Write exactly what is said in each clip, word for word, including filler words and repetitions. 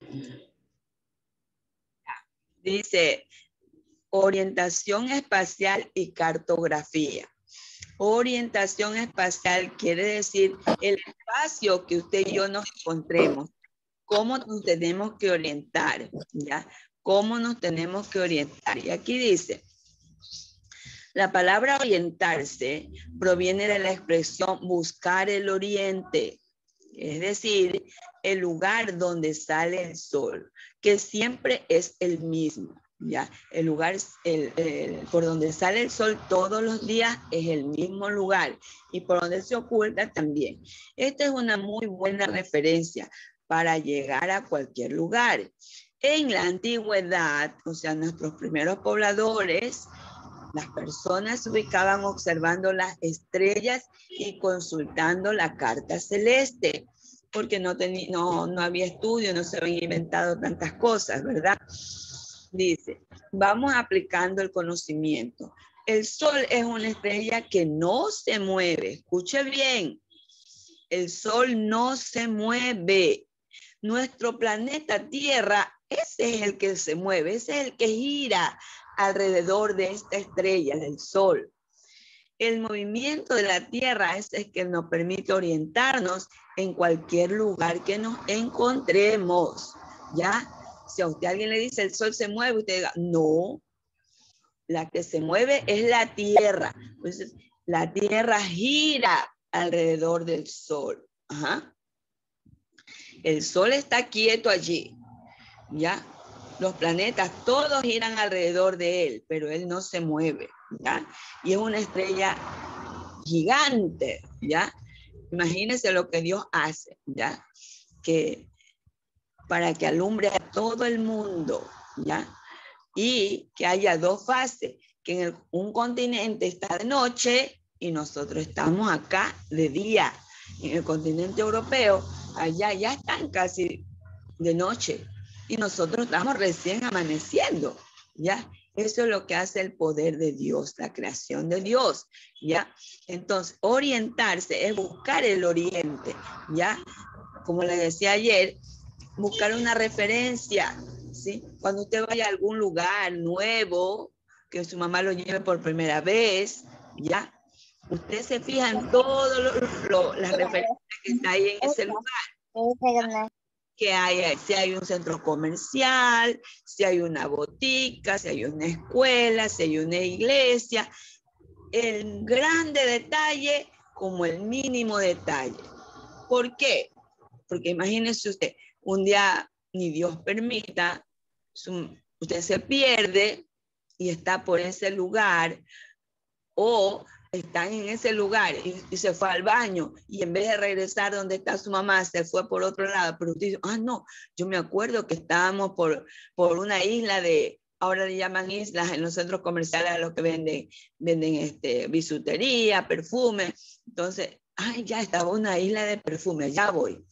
Dice, orientación espacial y cartografía. Orientación espacial quiere decir el espacio que usted y yo nos encontremos. ¿Cómo nos tenemos que orientar? ¿Ya? ¿Cómo nos tenemos que orientar? Y aquí dice, la palabra orientarse proviene de la expresión buscar el oriente, es decir, el lugar donde sale el sol, que siempre es el mismo. Ya, el lugar, el, el, por donde sale el sol todos los días es el mismo lugar y por donde se oculta también. Esta es una muy buena referencia para llegar a cualquier lugar. En la antigüedad, o sea, nuestros primeros pobladores, las personas se ubicaban observando las estrellas y consultando la carta celeste, porque no, tenía, no, no había estudio, no se habían inventado tantas cosas, ¿verdad? Dice, vamos aplicando el conocimiento. El sol es una estrella que no se mueve. Escuche bien, el sol no se mueve. Nuestro planeta Tierra, ese es el que se mueve, ese es el que gira alrededor de esta estrella, del sol. El movimiento de la Tierra es el que nos permite orientarnos en cualquier lugar que nos encontremos, ¿ya? Si a usted alguien le dice el sol se mueve, usted diga, no, la que se mueve es la Tierra. Entonces, la Tierra gira alrededor del sol. Ajá. El sol está quieto allí, ¿ya? Los planetas todos giran alrededor de él, pero él no se mueve, ¿ya? Y es una estrella gigante, ¿ya? Imagínense lo que Dios hace, ¿ya? Que para que alumbre a todo el mundo, ¿ya? Y que haya dos fases, que en el, un continente está de noche y nosotros estamos acá de día. En el continente europeo, allá ya están casi de noche y nosotros estamos recién amaneciendo, ¿ya? Eso es lo que hace el poder de Dios, la creación de Dios, ¿ya? Entonces, orientarse es buscar el oriente, ¿ya? Como le decía ayer, buscar una referencia, ¿sí? Cuando usted vaya a algún lugar nuevo, que su mamá lo lleve por primera vez, ¿ya? Usted se fija en todas las referencias que está ahí en ese lugar. Que hay, si hay un centro comercial, si hay una botica, si hay una escuela, si hay una iglesia. El grande detalle como el mínimo detalle. ¿Por qué? Porque imagínese usted, un día, ni Dios permita, su, usted se pierde y está por ese lugar, o están en ese lugar y, y se fue al baño y en vez de regresar donde está su mamá, se fue por otro lado, pero usted dice, ah, no, yo me acuerdo que estábamos por, por una isla de, ahora le llaman islas en los centros comerciales a los que venden, venden este, bisutería, perfume, entonces, ay, ya estaba una isla de perfume, ya voy.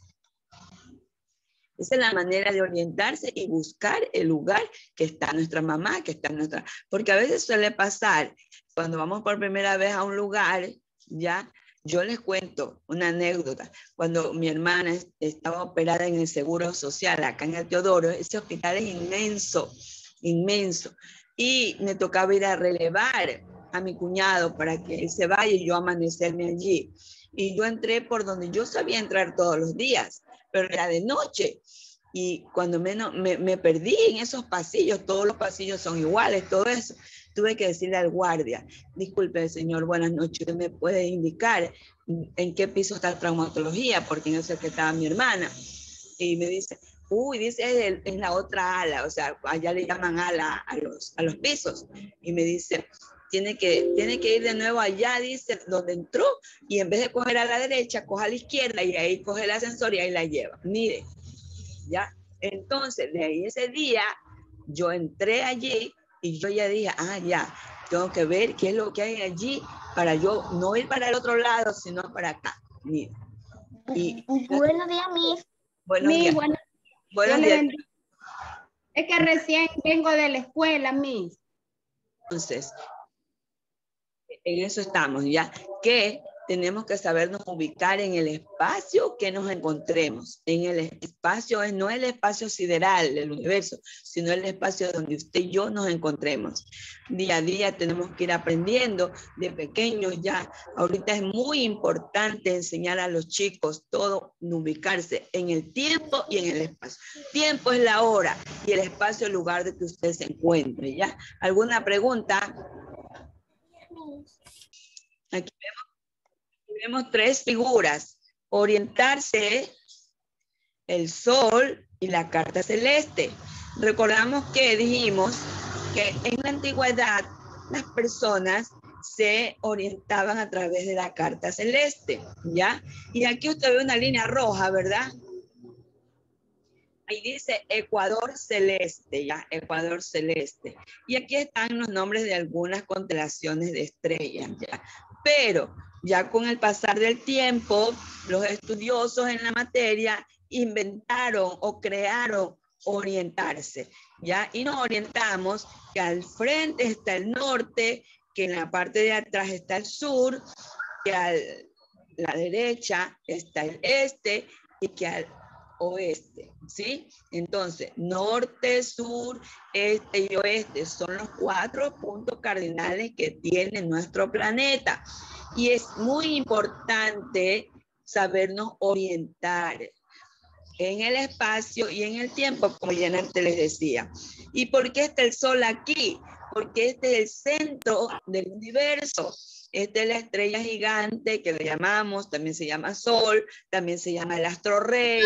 Esa es la manera de orientarse y buscar el lugar que está nuestra mamá, que está nuestra... Porque a veces suele pasar, cuando vamos por primera vez a un lugar, ya, yo les cuento una anécdota. Cuando mi hermana estaba operada en el Seguro Social, acá en el Teodoro, ese hospital es inmenso, inmenso. Y me tocaba ir a relevar a mi cuñado para que él se vaya y yo amanecerme allí. Y yo entré por donde yo sabía entrar todos los días, pero era de noche. Y cuando menos me, me perdí en esos pasillos, todos los pasillos son iguales, todo eso. Tuve que decirle al guardia, disculpe señor, buenas noches, ¿usted me puede indicar en qué piso está la traumatología? Porque no sé qué estaba mi hermana. Y me dice, uy, dice, es, es la otra ala, o sea, allá le llaman ala a los, a los pisos. Y me dice, tiene que, tiene que ir de nuevo allá, dice, donde entró, y en vez de coger a la derecha, coge a la izquierda, y ahí coge el ascensor y ahí la lleva. Mire, ya. Entonces, de ahí ese día, yo entré allí, y yo ya dije, ah, ya, tengo que ver qué es lo que hay allí, para yo no ir para el otro lado, sino para acá. Mire. Y, buenos días, Miss. Buenos Miss, días. Bueno, Buenos días. Es que recién vengo de la escuela, Miss. Entonces, en eso estamos, ¿ya? Que tenemos que sabernos ubicar en el espacio que nos encontremos. En el espacio, no el espacio sideral del universo, sino el espacio donde usted y yo nos encontremos. Día a día tenemos que ir aprendiendo de pequeños ya. Ahorita es muy importante enseñar a los chicos todo, ubicarse en el tiempo y en el espacio. Tiempo es la hora y el espacio el lugar de que usted se encuentre, ¿ya? ¿Alguna pregunta? Aquí vemos Vemos tres figuras: orientarse, el sol y la carta celeste. Recordamos que dijimos que en la antigüedad las personas se orientaban a través de la carta celeste, ¿ya? Y aquí usted ve una línea roja, ¿verdad? Ahí dice Ecuador celeste, ¿ya? Ecuador celeste. Y aquí están los nombres de algunas constelaciones de estrellas, ¿ya? Pero ya con el pasar del tiempo, los estudiosos en la materia inventaron o crearon orientarse, ¿ya? Y nos orientamos que al frente está el norte, que en la parte de atrás está el sur, que a la derecha está el este y que al oeste, ¿sí? Entonces, norte, sur, este y oeste son los cuatro puntos cardinales que tiene nuestro planeta. Y es muy importante sabernos orientar en el espacio y en el tiempo, como ya antes les decía. ¿Y por qué está el sol aquí? Porque este es el centro del universo. Esta es la estrella gigante que le llamamos, también se llama Sol, también se llama el astro rey.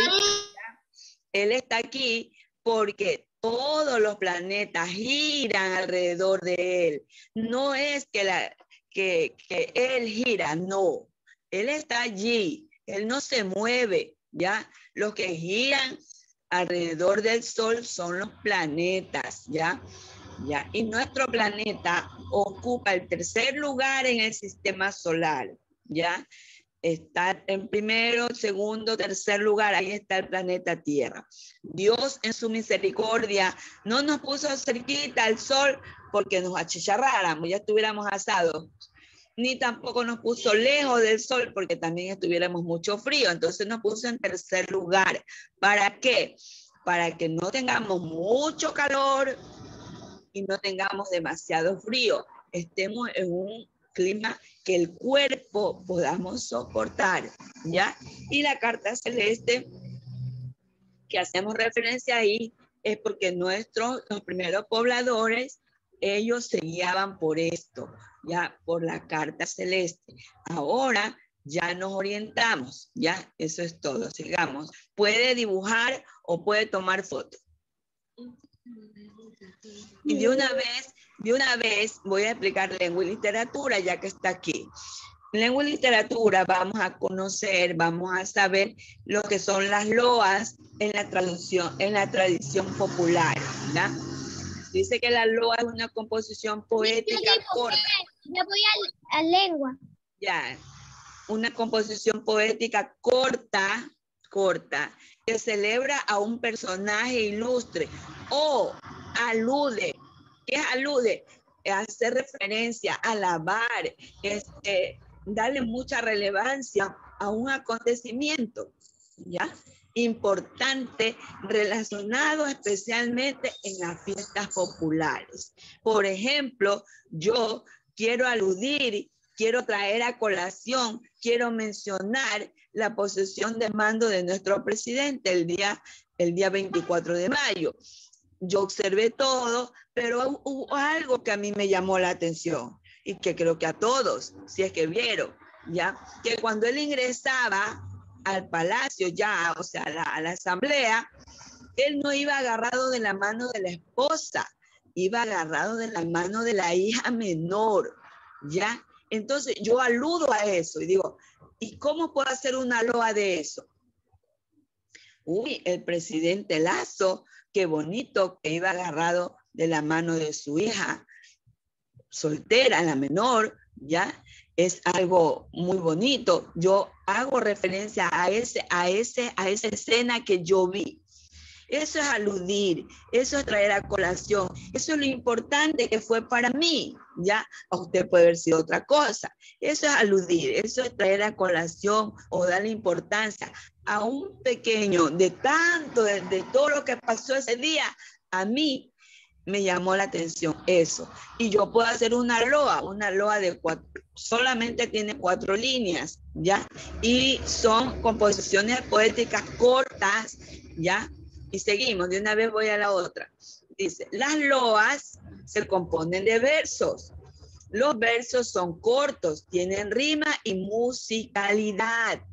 Él está aquí porque todos los planetas giran alrededor de él. No es que, la, que, que él gira, no. Él está allí, él no se mueve, ¿ya? Los que giran alrededor del Sol son los planetas, ¿ya? ¿Ya? Y nuestro planeta ocupa el tercer lugar en el sistema solar, ¿ya? Está en primero, segundo, tercer lugar, ahí está el planeta Tierra. Dios en su misericordia no nos puso cerquita al Sol porque nos achicharráramos, ya estuviéramos asados, ni tampoco nos puso lejos del Sol porque también estuviéramos mucho frío, entonces nos puso en tercer lugar. ¿Para qué? Para que no tengamos mucho calor y no tengamos demasiado frío, estemos en un clima que el cuerpo podamos soportar, ¿ya? Y la carta celeste que hacemos referencia ahí es porque nuestros, los primeros pobladores, ellos se guiaban por esto, ya, por la carta celeste. Ahora ya nos orientamos, ya, eso es todo, sigamos. Puede dibujar o puede tomar fotos. Y de una vez, de una vez voy a explicar lengua y literatura, ya que está aquí. Lengua y literatura vamos a conocer, vamos a saber lo que son las loas en la traducción, en la tradición popular, ¿verdad? Dice que la loa es una composición poética yo corta. Yo voy a, a lengua. Ya, una composición poética corta, corta, que celebra a un personaje ilustre o alude. ¿Qué es alude? Hace referencia, alabar, este, darle mucha relevancia a un acontecimiento, ¿ya? Importante, relacionado especialmente en las fiestas populares. Por ejemplo, yo quiero aludir, quiero traer a colación, quiero mencionar la posesión de mando de nuestro presidente el día, el día veinticuatro de mayo. Yo observé todo, pero hubo algo que a mí me llamó la atención y que creo que a todos, si es que vieron, ya, que cuando él ingresaba al palacio ya, o sea, a la, a la asamblea, él no iba agarrado de la mano de la esposa, iba agarrado de la mano de la hija menor, ya. Entonces yo aludo a eso y digo, ¿y cómo puedo hacer una loa de eso? Uy, el presidente Lazo, qué bonito que iba agarrado de la mano de su hija soltera, la menor, ¿ya? Es algo muy bonito. Yo hago referencia a, ese, a, ese, a esa escena que yo vi. Eso es aludir, eso es traer a colación, eso es lo importante que fue para mí, ya, a usted puede haber sido otra cosa. Eso es aludir, eso es traer a colación o darle importancia a un pequeño de tanto, de, de todo lo que pasó ese día. A mí me llamó la atención eso. Y yo puedo hacer una loa, una loa de cuatro, solamente tiene cuatro líneas, ¿ya? Y son composiciones poéticas cortas, ¿ya? Y seguimos, de una vez voy a la otra. Dice, las loas se componen de versos. Los versos son cortos, tienen rima y musicalidad.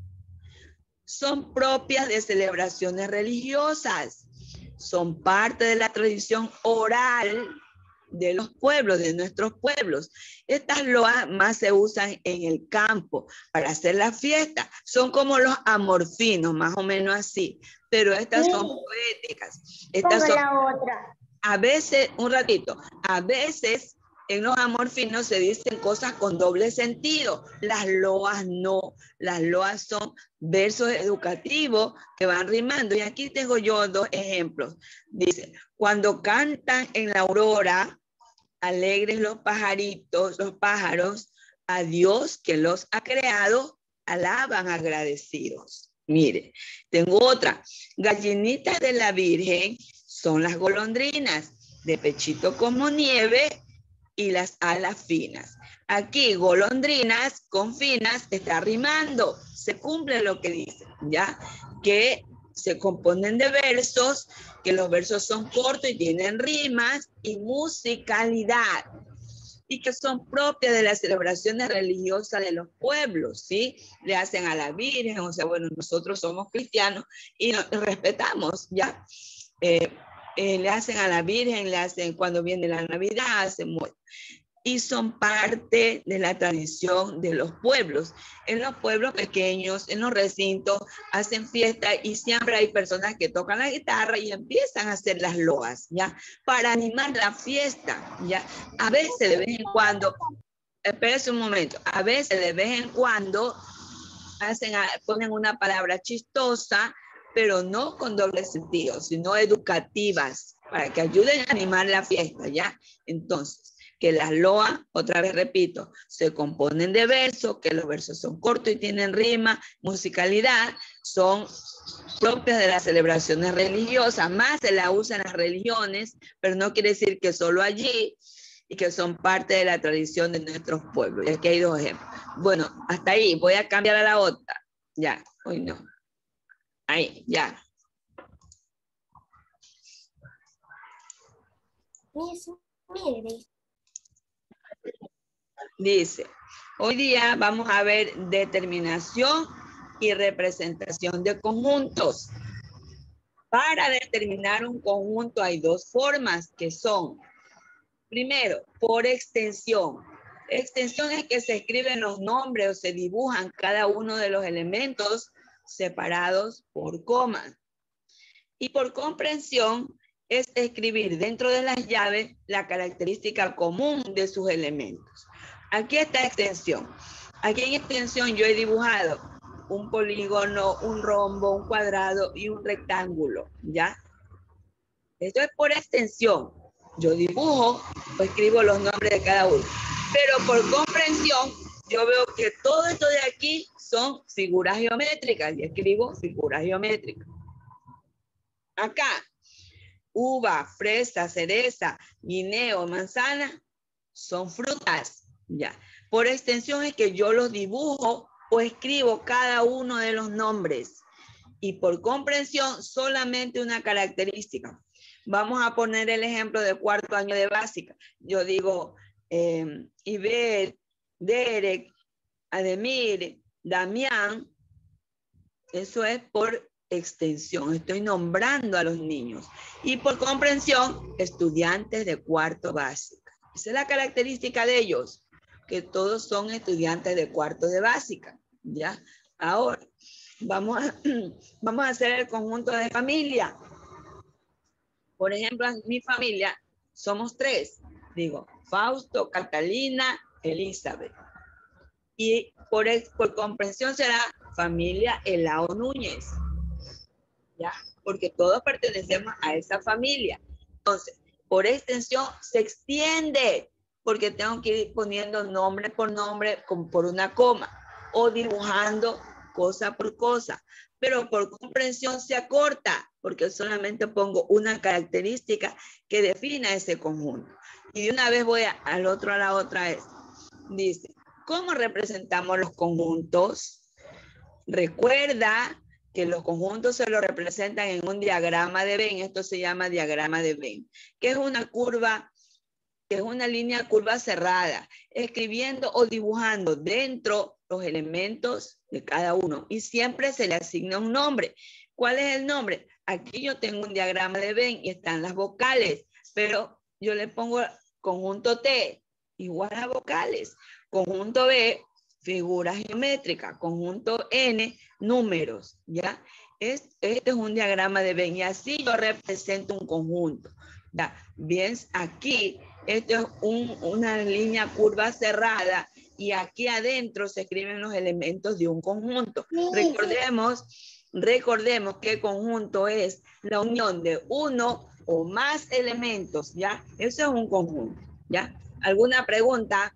Son propias de celebraciones religiosas. Son parte de la tradición oral de los pueblos, de nuestros pueblos. Estas loas más se usan en el campo para hacer la fiesta. Son como los amorfinos, más o menos así. Pero estas sí son poéticas. Estas son, la otra. A veces, un ratito, a veces en los amorfinos se dicen cosas con doble sentido. Las loas no. Las loas son versos educativos que van rimando. Y aquí tengo yo dos ejemplos. Dice, cuando cantan en la aurora, alegres los pajaritos, los pájaros, a Dios que los ha creado, alaban agradecidos. Mire, tengo otra. Gallinitas de la Virgen son las golondrinas, de pechito como nieve y las alas finas. Aquí golondrinas con finas está rimando. Se cumple lo que dice, ¿ya? Que se componen de versos, que los versos son cortos y tienen rimas y musicalidad. Y que son propias de las celebraciones religiosas de los pueblos, ¿sí? Le hacen a la Virgen, o sea, bueno, nosotros somos cristianos y nos respetamos, ¿ya? Eh, eh, le hacen a la Virgen, le hacen cuando viene la Navidad, hacen mucho. Y son parte de la tradición de los pueblos. En los pueblos pequeños, en los recintos, hacen fiesta y siempre hay personas que tocan la guitarra y empiezan a hacer las loas, ¿ya? Para animar la fiesta, ¿ya? A veces de vez en cuando, espérese un momento, a veces de vez en cuando hacen, ponen una palabra chistosa, pero no con doble sentido, sino educativas, para que ayuden a animar la fiesta, ¿ya? Entonces, que las loas, otra vez repito, se componen de versos, que los versos son cortos y tienen rima, musicalidad, son propias de las celebraciones religiosas, más se la usan las religiones, pero no quiere decir que solo allí, y que son parte de la tradición de nuestros pueblos. Y aquí hay dos ejemplos. Bueno, hasta ahí, voy a cambiar a la otra. Ya, hoy no. Ahí, ya. Mire. Dice, hoy día vamos a ver determinación y representación de conjuntos. Para determinar un conjunto hay dos formas que son, primero, por extensión. Extensión es que se escriben los nombres o se dibujan cada uno de los elementos separados por coma. Y por comprensión es escribir dentro de las llaves la característica común de sus elementos. Aquí está extensión. Aquí en extensión yo he dibujado un polígono, un rombo, un cuadrado y un rectángulo, ¿ya? Esto es por extensión. Yo dibujo o escribo los nombres de cada uno. Pero por comprensión, yo veo que todo esto de aquí son figuras geométricas y escribo figuras geométricas. Acá, uva, fresa, cereza, guineo, manzana, son frutas, ya. Por extensión es que yo los dibujo o escribo cada uno de los nombres. Y por comprensión, solamente una característica. Vamos a poner el ejemplo de cuarto año de básica. Yo digo, eh, Iber, Derek, Ademir, Damián. Eso es por extensión. Estoy nombrando a los niños. Y por comprensión, estudiantes de cuarto básica. Esa es la característica de ellos, que todos son estudiantes de cuarto de básica. ¿Ya? Ahora, vamos a, vamos a hacer el conjunto de familia. Por ejemplo, en mi familia somos tres. Digo, Fausto, Catalina, Elizabeth. Y por, por comprensión será familia Elao Núñez. ¿Ya? Porque todos pertenecemos a esa familia. Entonces, por extensión se extiende, porque tengo que ir poniendo nombre por nombre con, por una coma o dibujando cosa por cosa. Pero por comprensión se acorta porque solamente pongo una característica que defina ese conjunto. Y de una vez voy a, al otro a la otra vez. Dice, ¿cómo representamos los conjuntos? Recuerda que los conjuntos se los representan en un diagrama de Venn. Esto se llama diagrama de Venn, que es una curva, que es una línea curva cerrada, escribiendo o dibujando dentro los elementos de cada uno. Y siempre se le asigna un nombre. ¿Cuál es el nombre? Aquí yo tengo un diagrama de Venn y están las vocales, pero yo le pongo conjunto T, igual a vocales. Conjunto B, figuras geométricas. Conjunto N, números, ¿ya? Este, este es un diagrama de Venn y así yo represento un conjunto, ¿ya? Bien, aquí, esto es un, una línea curva cerrada y aquí adentro se escriben los elementos de un conjunto. Recordemos, recordemos que conjunto es la unión de uno o más elementos, ¿ya? Eso es un conjunto, ¿ya? ¿Alguna pregunta?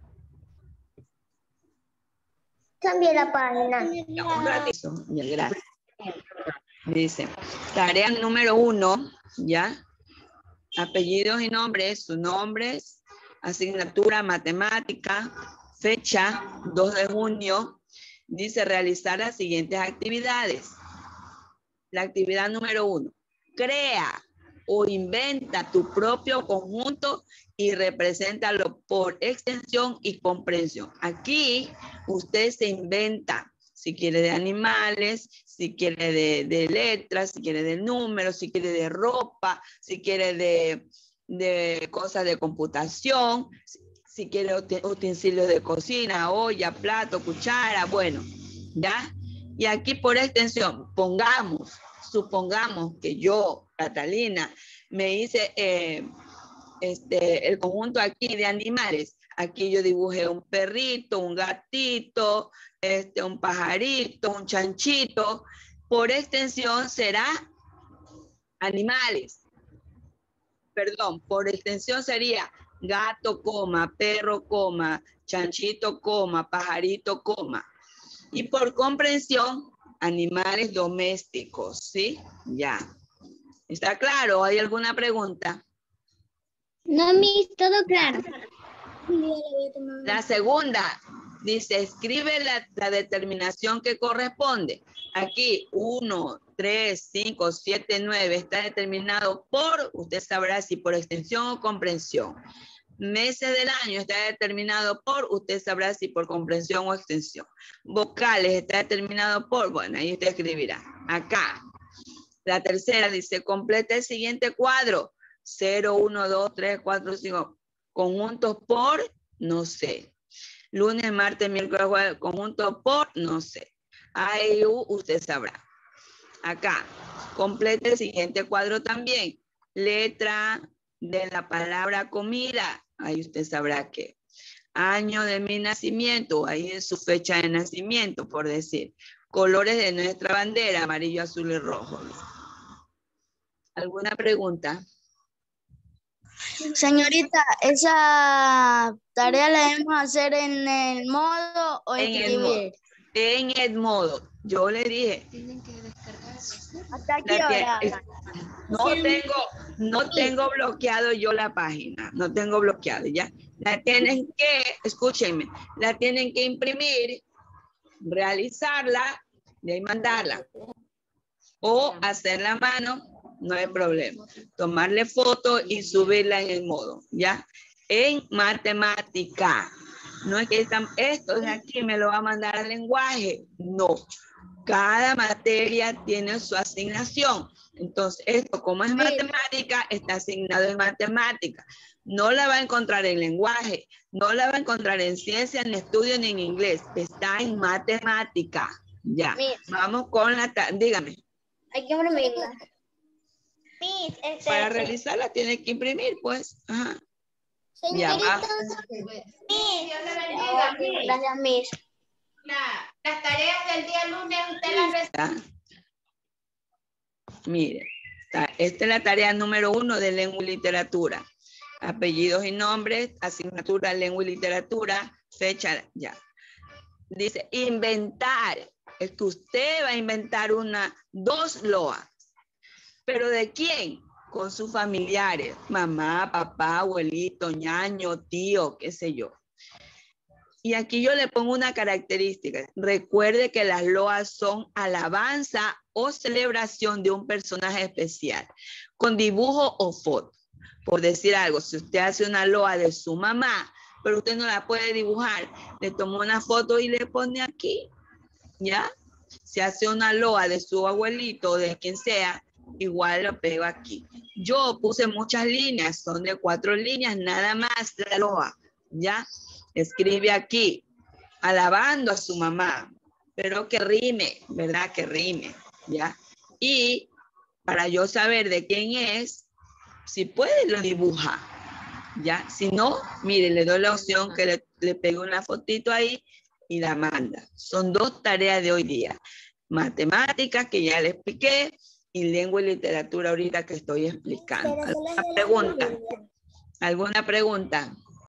Cambie la página. Ya, un ratito. Ya, gracias. Dice, tarea número uno, ¿ya? Apellidos y nombres, sus nombres, asignatura matemática, fecha, dos de junio. Dice, realizar las siguientes actividades. La actividad número uno, crea o inventa tu propio conjunto y represéntalo por extensión y comprensión. Aquí usted se inventa, si quiere de animales, si quiere de, de letras, si quiere de números, si quiere de ropa, si quiere de, de cosas de computación, si, si quiere utensilios de cocina, olla, plato, cuchara, bueno, ¿ya? Y aquí por extensión, pongamos, supongamos que yo, Catalina, me hice eh, este, el conjunto aquí de animales. Aquí yo dibujé un perrito, un gatito, este, un pajarito, un chanchito. Por extensión será animales. Perdón, por extensión sería gato, coma, perro, coma, chanchito, coma, pajarito, coma. Y por comprensión, animales domésticos, ¿sí? Ya. ¿Está claro? ¿Hay alguna pregunta? No, Miss, todo claro. La segunda, dice, escribe la, la determinación que corresponde. Aquí, uno, tres, cinco, siete, nueve, está determinado por, usted sabrá si por extensión o comprensión. Meses del año está determinado por, usted sabrá si por comprensión o extensión. Vocales está determinado por, bueno, ahí usted escribirá. Acá, la tercera dice, completa el siguiente cuadro. cero, uno, dos, tres, cuatro, cinco. Conjuntos por, no sé. Lunes, martes, miércoles, jueves, conjuntos por, no sé. A, E, U, usted sabrá. Acá, completa el siguiente cuadro también. Letra de la palabra comida. Ahí usted sabrá qué. Año de mi nacimiento. Ahí es su fecha de nacimiento, por decir. Colores de nuestra bandera, amarillo, azul y rojo. ¿Alguna pregunta? Señorita, ¿esa tarea la debemos hacer en el modo o En escribir? el modo. En el modo. Yo le dije. ¿Hasta qué hora? No tengo, no tengo bloqueado yo la página. No tengo bloqueado, ¿ya? La tienen que, escúchenme, la tienen que imprimir, realizarla y ahí mandarla. O hacer la mano, no hay problema. Tomarle foto y subirla en el modo, ¿ya? En matemática. No es que están, esto de aquí me lo va a mandar al lenguaje. No. Cada materia tiene su asignación. Entonces, esto como es matemática, está asignado en matemática. No la va a encontrar en lenguaje, no la va a encontrar en ciencia, en estudio, ni en inglés. Está en matemática. Ya. Vamos con la, dígame. Hay que imprimirla. Miss, este, Para realizarla tiene que imprimir, pues. Ajá. Ya señorita. va. Miss, Dios le bendiga, Miss. Gracias, Miss. La- las tareas del día lunes usted las recibe. ¿Está? Mire, está. Esta es la tarea número uno de lengua y literatura. Apellidos y nombres, asignatura, lengua y literatura, fecha, ya. Dice, inventar. Es que usted va a inventar una, dos loas. ¿Pero de quién? Con sus familiares. Mamá, papá, abuelito, ñaño, tío, qué sé yo. Y aquí yo le pongo una característica. Recuerde que las loas son alabanza o celebración de un personaje especial, con dibujo o foto. Por decir algo, si usted hace una loa de su mamá, pero usted no la puede dibujar, le toma una foto y le pone aquí, ¿ya? Si hace una loa de su abuelito o de quien sea, igual lo pego aquí. Yo puse muchas líneas, son de cuatro líneas, nada más la loa, ¿ya? Escribe aquí, alabando a su mamá, pero que rime, ¿verdad? Que rime, ¿ya? Y para yo saber de quién es, si puede, lo dibuja, ¿ya? Si no, mire, le doy la opción que le, le pego una fotito ahí y la manda. Son dos tareas de hoy día. Matemáticas, que ya le expliqué, y lengua y literatura ahorita que estoy explicando. ¿Alguna pregunta? ¿Alguna pregunta?